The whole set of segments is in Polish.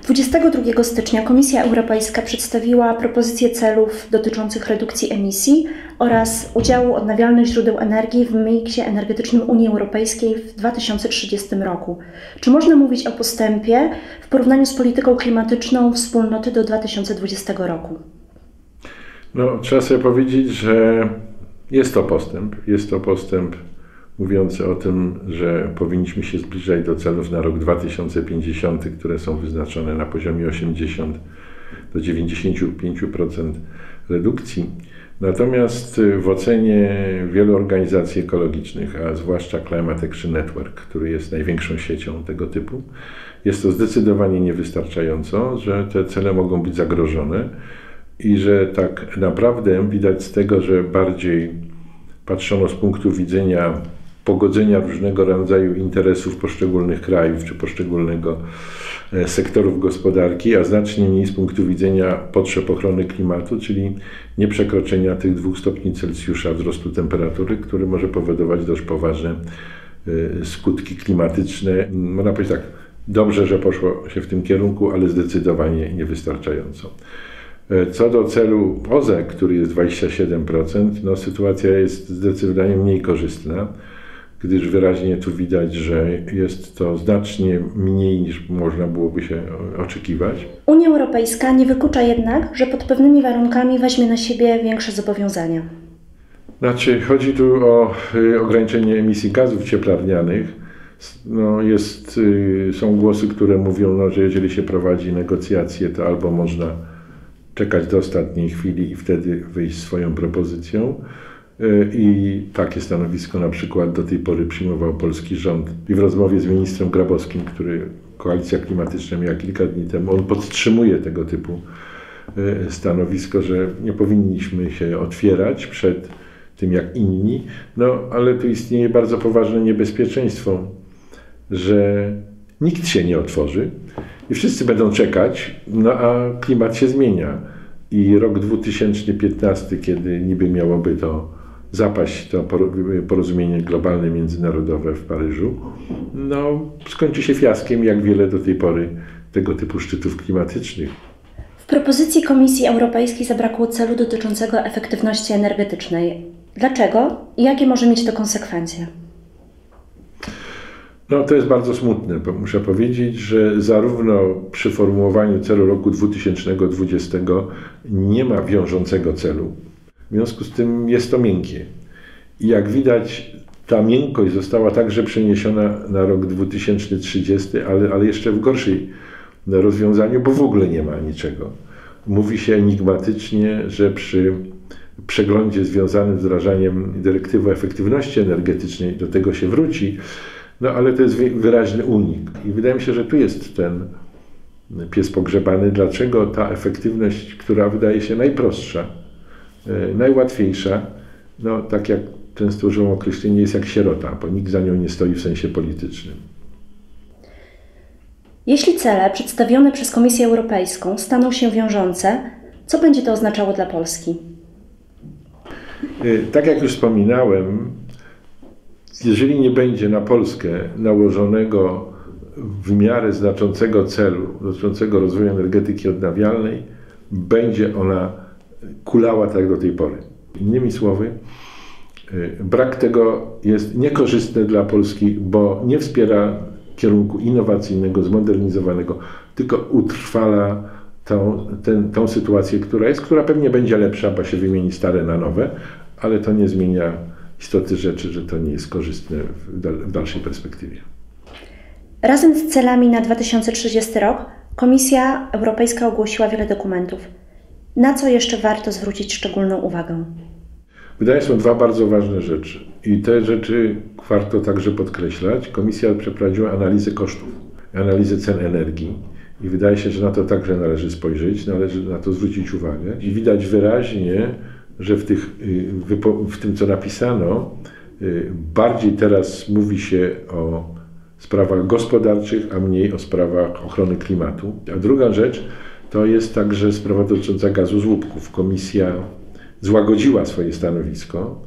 22 stycznia Komisja Europejska przedstawiła propozycje celów dotyczących redukcji emisji oraz udziału odnawialnych źródeł energii w miksie energetycznym Unii Europejskiej w 2030 roku. Czy można mówić o postępie w porównaniu z polityką klimatyczną Wspólnoty do 2020 roku? No, trzeba sobie powiedzieć, że jest to postęp. Jest to postęp mówiący o tym, że powinniśmy się zbliżać do celów na rok 2050, które są wyznaczone na poziomie 80 do 95% redukcji. Natomiast w ocenie wielu organizacji ekologicznych, a zwłaszcza Climate Action Network, który jest największą siecią tego typu, jest to zdecydowanie niewystarczająco, że te cele mogą być zagrożone i że tak naprawdę widać z tego, że bardziej patrzono z punktu widzenia pogodzenia różnego rodzaju interesów poszczególnych krajów czy poszczególnego sektorów gospodarki, a znacznie mniej z punktu widzenia potrzeb ochrony klimatu, czyli nieprzekroczenia tych 2 stopni Celsjusza wzrostu temperatury, który może powodować dość poważne skutki klimatyczne. Można powiedzieć tak, dobrze, że poszło się w tym kierunku, ale zdecydowanie niewystarczająco. Co do celu OZE, który jest 27%, no sytuacja jest zdecydowanie mniej korzystna, gdyż wyraźnie tu widać, że jest to znacznie mniej niż można byłoby się oczekiwać. Unia Europejska nie wyklucza jednak, że pod pewnymi warunkami weźmie na siebie większe zobowiązania. Znaczy, chodzi tu o ograniczenie emisji gazów cieplarnianych. No są głosy, które mówią, no, że jeżeli się prowadzi negocjacje, to albo można czekać do ostatniej chwili i wtedy wyjść swoją propozycją. I takie stanowisko na przykład do tej pory przyjmował polski rząd. I w rozmowie z ministrem Grabowskim, który Koalicja Klimatyczna miała kilka dni temu, on podtrzymuje tego typu stanowisko, że nie powinniśmy się otwierać przed tym jak inni. No ale tu istnieje bardzo poważne niebezpieczeństwo, że nikt się nie otworzy i wszyscy będą czekać, no a klimat się zmienia. I rok 2015, kiedy niby miałoby to zapaść, to porozumienie globalne, międzynarodowe w Paryżu, no skończy się fiaskiem, jak wiele do tej pory tego typu szczytów klimatycznych. W propozycji Komisji Europejskiej zabrakło celu dotyczącego efektywności energetycznej. Dlaczego i jakie może mieć to konsekwencje? No to jest bardzo smutne, bo muszę powiedzieć, że zarówno przy formułowaniu celu roku 2020 nie ma wiążącego celu. W związku z tym jest to miękkie. I jak widać, ta miękkość została także przeniesiona na rok 2030, ale jeszcze w gorszej rozwiązaniu, bo w ogóle nie ma niczego. Mówi się enigmatycznie, że przy przeglądzie związanym z wdrażaniem dyrektywy o efektywności energetycznej do tego się wróci, no ale to jest wyraźny unik. I wydaje mi się, że tu jest ten pies pogrzebany. Dlaczego ta efektywność, która wydaje się najprostsza, najłatwiejsza, no tak jak często używam określenia, jest jak sierota, bo nikt za nią nie stoi w sensie politycznym. Jeśli cele przedstawione przez Komisję Europejską staną się wiążące, co będzie to oznaczało dla Polski? Tak jak już wspominałem, jeżeli nie będzie na Polskę nałożonego w miarę znaczącego celu dotyczącego rozwoju energetyki odnawialnej, będzie ona kulała tak jak do tej pory. Innymi słowy, brak tego jest niekorzystny dla Polski, bo nie wspiera kierunku innowacyjnego, zmodernizowanego, tylko utrwala tą sytuację, która pewnie będzie lepsza, bo się wymieni stare na nowe, ale to nie zmienia istoty rzeczy, że to nie jest korzystne w dalszej perspektywie. Razem z celami na 2030 rok Komisja Europejska ogłosiła wiele dokumentów. Na co jeszcze warto zwrócić szczególną uwagę? Wydaje się, są 2 bardzo ważne rzeczy i te rzeczy warto także podkreślać. Komisja przeprowadziła analizę kosztów, analizę cen energii i wydaje się, że na to także należy spojrzeć, należy na to zwrócić uwagę i widać wyraźnie, że w tym, co napisano, bardziej teraz mówi się o sprawach gospodarczych, a mniej o sprawach ochrony klimatu. A druga rzecz to jest także sprawa dotycząca gazu z łupków. Komisja złagodziła swoje stanowisko,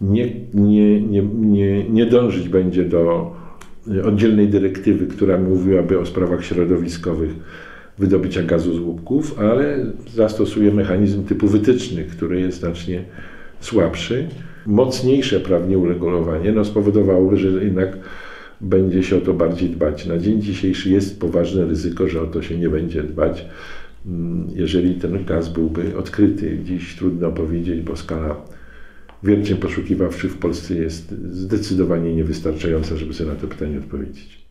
nie dążyć będzie do oddzielnej dyrektywy, która mówiłaby o sprawach środowiskowych wydobycia gazu z łupków, ale zastosuje mechanizm typu wytycznych, który jest znacznie słabszy. Mocniejsze prawnie uregulowanie spowodowałoby, że jednak będzie się o to bardziej dbać. Na dzień dzisiejszy jest poważne ryzyko, że o to się nie będzie dbać, jeżeli ten gaz byłby odkryty. Dziś trudno powiedzieć, bo skala wierceń poszukiwawczych w Polsce jest zdecydowanie niewystarczająca, żeby sobie na to pytanie odpowiedzieć.